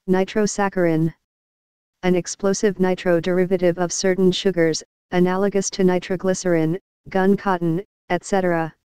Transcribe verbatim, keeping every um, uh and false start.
Nitrosaccharin. An explosive nitro derivative of certain sugars, analogous to nitroglycerin, gun cotton, et cetera.